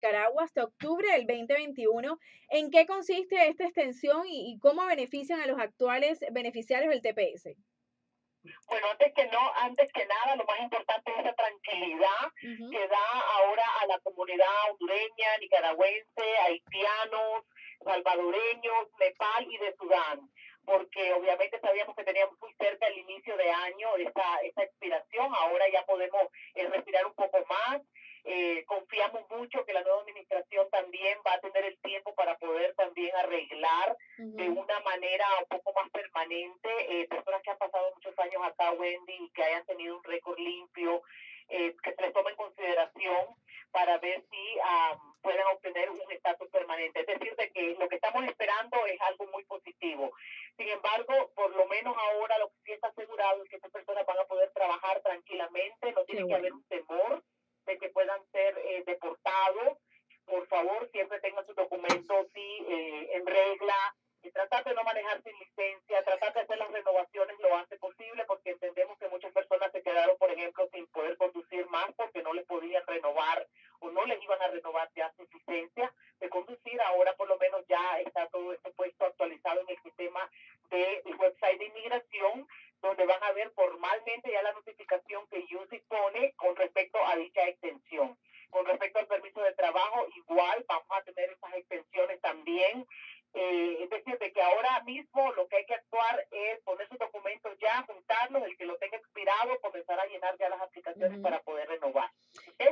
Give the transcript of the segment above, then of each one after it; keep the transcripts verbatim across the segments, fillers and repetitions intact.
Nicaragua hasta octubre del dos mil veintiuno. ¿En qué consiste esta extensión y, y cómo benefician a los actuales beneficiarios del T P S? Bueno, antes que no, antes que nada, lo más importante es la tranquilidad Ujú. que da ahora a la comunidad hondureña, nicaragüense, haitianos, salvadoreños, Nepal y de Sudán, porque obviamente sabíamos que teníamos muy cerca el inicio de año esta, esta expiración, ahora ya podemos eh, respirar un poco más. Eh, confiamos mucho que la nueva administración también va a tener el tiempo para poder también arreglar de Ujú. una manera un poco más permanente, eh, personas que han pasado muchos años acá, Wendy, y que hayan tenido un récord limpio, eh, que se les tome en consideración para ver si um, pueden obtener un estatus permanente. Es decir, de que lo que estamos esperando es algo muy positivo. Sin embargo, por lo menos ahora lo que sí está asegurado es que estas personas van a poder trabajar tranquilamente, no Qué tiene que haber bueno. un temor de que puedan ser eh, deportados. Por favor, siempre tengan sus documentos sí, eh, en regla, y tratar de no manejar sin licencia, tratar de hacer las renovaciones lo antes posible, porque entendemos que muchas personas se quedaron, por ejemplo, sin poder conducir más porque no les podían renovar o no les iban a renovar ya su licencia de conducir. Ahora por lo menos ya está todo esto puesto actualizado en el sistema del de website de inmigración, donde van a ver formalmente ya la notificación que U S I pone con respecto a dicha extensión. Con respecto al permiso de trabajo, igual vamos a tener esas extensiones también. Eh, es decir, de que ahora mismo lo que hay que actuar es poner sus documentos ya, juntarlos, el que lo tenga expirado, comenzar a llenar ya las aplicaciones Ujú. para poder renovar. ¿Okay?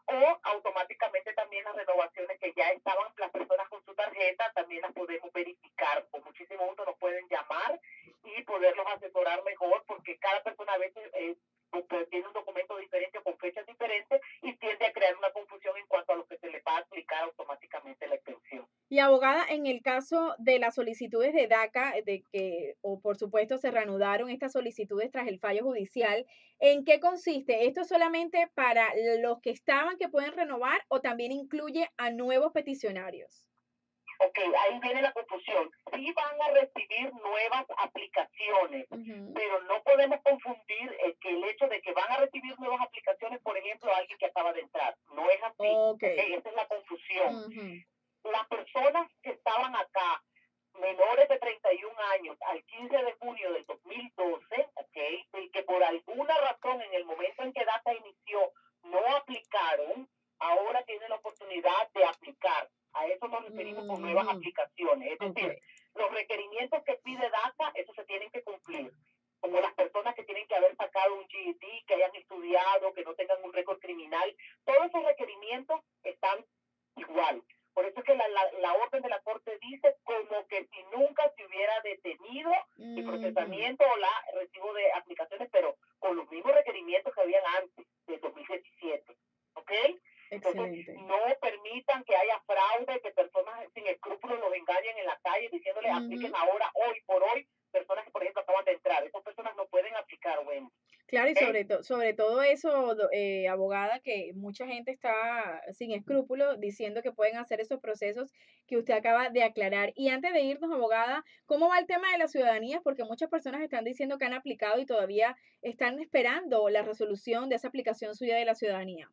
O automáticamente también las renovaciones que ya estaban las personas con su tarjeta, también las podemos verificar. Con muchísimo gusto nos pueden llamar y poderlos asesorar mejor, porque cada persona a veces eh, tiene un documento diferente con fechas diferentes y tiende a crear una confusión en cuanto a lo que se le va a aplicar automáticamente la extensión. Y abogada, en el caso de las solicitudes de DACA, de que, o por supuesto, se reanudaron estas solicitudes tras el fallo judicial, ¿en qué consiste? ¿Esto es solamente para los que estaban que pueden renovar o también incluye a nuevos peticionarios? Ok, ahí viene la confusión. Sí van a recibir nuevas aplicaciones, Ujú. pero no podemos confundir eh, que el hecho de que van a recibir nuevas aplicaciones, por ejemplo, alguien que acaba de entrar. No es así, Ok. ok, esa es la confusión. Ujú. Las personas que estaban acá, menores de treinta y un años, al quince de junio del dos mil doce, ok, y que por alguna razón en el momento en que DACA inició no aplicaron, ahora tienen la oportunidad de aplicar. A eso nos referimos con nuevas Ujú. aplicaciones. Es Ok. decir, los requerimientos que pide DACA, esos se tienen que cumplir. Como las personas que tienen que haber sacado un G E D, que hayan estudiado, que no tengan un récord criminal, todos esos requerimientos están igual. Por eso es que la, la, la orden de la Corte dice como que si nunca se hubiera detenido el Ujú. procesamiento o la recibo de aplicaciones, pero con los mismos requerimientos que habían antes del dos mil diecisiete. ¿Ok? Entonces, Excelente. no permitan que haya fraude, que personas sin escrúpulos los engañen en la calle diciéndole apliquen Ujú. ahora, hoy por hoy, personas que, por ejemplo, acaban de entrar. Esas personas no pueden aplicar, Wendy. Claro, y ¿Ok? sobre, to- sobre todo eso, do- eh, abogada, que mucha gente está sin escrúpulos diciendo que pueden hacer esos procesos que usted acaba de aclarar. Y antes de irnos, abogada, ¿cómo va el tema de la ciudadanía? Porque muchas personas están diciendo que han aplicado y todavía están esperando la resolución de esa aplicación suya de la ciudadanía.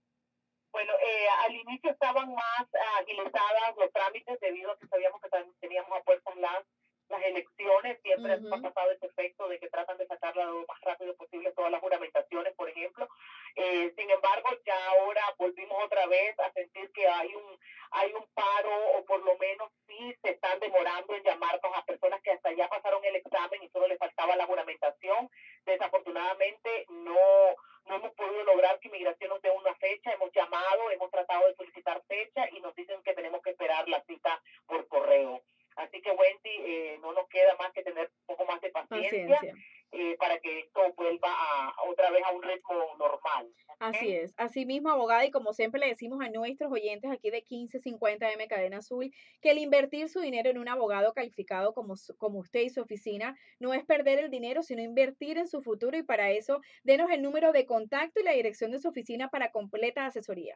Bueno, eh, al inicio estaban más uh, agilizadas los trámites debido a que sabíamos que teníamos a puertas las, las elecciones. Siempre ha Ujú. pasado este efecto de que tratan de sacarla lo más rápido posible todas las juramentaciones, por ejemplo. Eh, sin embargo, ya ahora volvimos otra vez a sentir que hay un, hay un paro o por lo menos sí se están demorando en llamarnos a personas que hasta ya pasaron el examen y solo les faltaba la juramentación. Desafortunadamente no no hemos podido lograr que inmigración nos dé una fecha, hemos llamado, hemos tratado de solicitar fecha y nos dicen que tenemos que esperar la cita por correo. Así que Wendy, eh, no nos queda más que tener un poco más de paciencia Paciencia. eh, para que esto vuelva a, otra vez a un ritmo normal. Así ¿Okay? es. Así mismo, abogada, y como siempre le decimos a nuestros oyentes aquí de quince cincuenta M Cadena Azul, que el invertir su dinero en un abogado calificado como, su- como usted y su oficina no es perder el dinero, sino invertir en su futuro. Y para eso, denos el número de contacto y la dirección de su oficina para completa asesoría.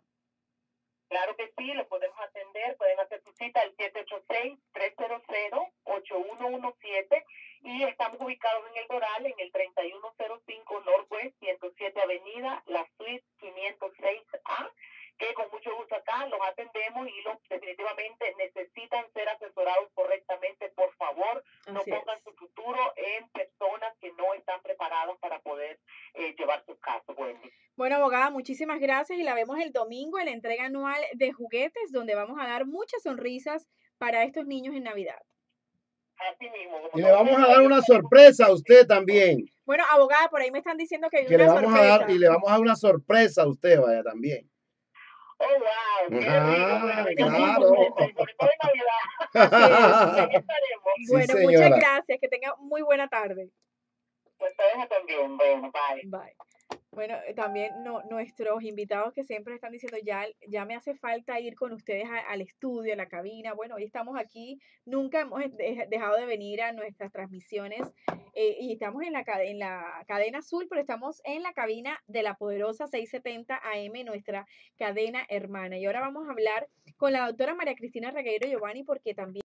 Claro que sí, lo podemos atender, pueden hacer su cita al siete ocho seis, tres cero cero, ocho uno uno siete y estamos ubicados en el Doral, en el treinta y uno cero cinco Northwest ciento siete Avenida, la suite quinientos seis A que con mucho gusto acá los atendemos y los definitivamente necesitan ser asesorados correctamente. Por favor, no Así pongan es. su futuro en personas que no están preparadas para poder eh, llevar sus casos, Wendy. Bueno, abogada, muchísimas gracias y la vemos el domingo en la entrega anual de juguetes, donde vamos a dar muchas sonrisas para estos niños en Navidad. Así mismo, como Y le todos vamos ven, a dar ahí una estaremos sorpresa a pendientes. usted también. Bueno, abogada, por ahí me están diciendo que hay Que le una vamos a dar, y sorpresa. le vamos a dar una sorpresa a usted, vaya, también. Oh, wow, qué rico. Bueno, Ajá, estamos claro. pendientes, sobre todo en Así es. Navidad. Ahí estaremos. Sí, Bueno, muchas señora. gracias. Que tenga muy buena tarde. Pues te dejo también. Bueno, bye. Bye. Bueno, eh, también no, nuestros invitados que siempre están diciendo, ya, ya me hace falta ir con ustedes a- al estudio, a la cabina. Bueno, hoy estamos aquí, nunca hemos de- dejado de venir a nuestras transmisiones eh, y estamos en la, cade- en la cadena azul, pero estamos en la cabina de la poderosa seiscientos setenta A M, nuestra cadena hermana. Y ahora vamos a hablar con la doctora María Cristina Regueiro Giovanni porque también...